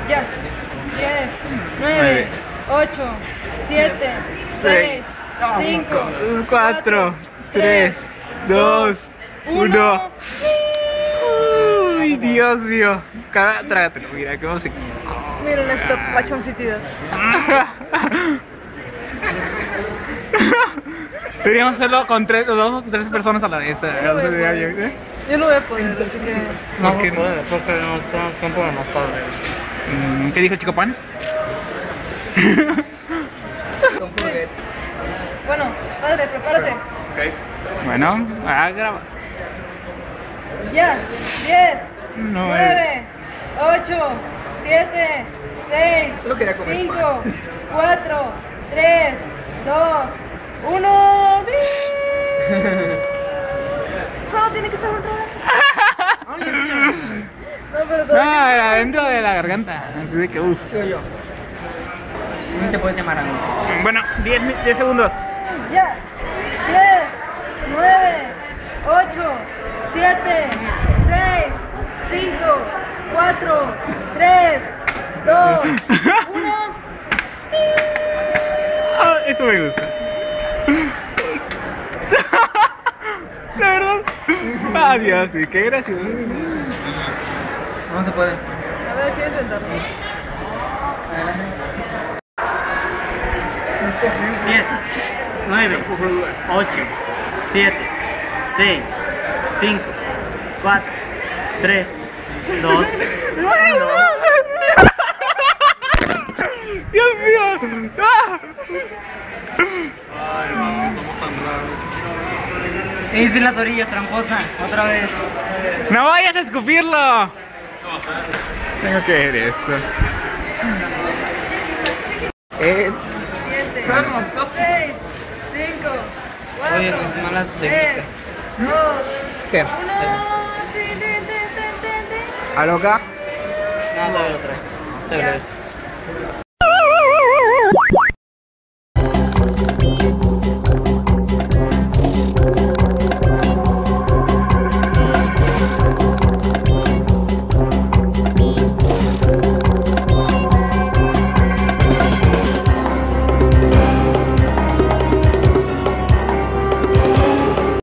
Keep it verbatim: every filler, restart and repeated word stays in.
Ya. diez, nueve, ocho, siete, seis, cinco, cuatro, tres, dos, uno. Uy, Dios mío. Cada trágatelo, mira, cómo se. Miren esto, pachoncitidad. Deberíamos hacerlo con tres, dos o tres personas a la vez. ¿Eh? No voy a poder. Yo no voy a poder, así que. No, porque no puede, porque no tengo tiempo de más tarde. Mm, ¿Qué dijo Chico Pan? Son juguetes. Bueno, padre, prepárate. Bueno, ah, graba. Ya. diez, No, nueve, ocho, siete, seis, Solo quería comer cinco, cuatro, tres, dos, uno. Solo tiene que estar dentro de. No, pero todo. Ah, era dentro de la garganta. Así de que, uff. Sigo yo. ¿Cómo te puedes llamar a mí? Bueno, diez segundos. Ya. diez, nueve, ocho, siete, seis, cinco, cuatro, tres, dos, uno. Ah, eso me gusta. La verdad. Adiós, sí, qué gracioso. No se puede. A ver, quiero intentarlo. diez, nueve, ocho, siete, seis, cinco, cuatro, tres, dos, uno. Dios mío. Ah. Ay, no, somos tan raros. Hice en las orillas, tramposa, otra vez. No vayas a escupirlo. Tengo que ver esto. Eh, siete, seis, cinco, Oye, cuatro, encima las tres, técnicas. dos, ¿Qué? uno. Tin, tin, tin, tin, tin, tin. ¿A loca? No, todavía lo trae. Se ve.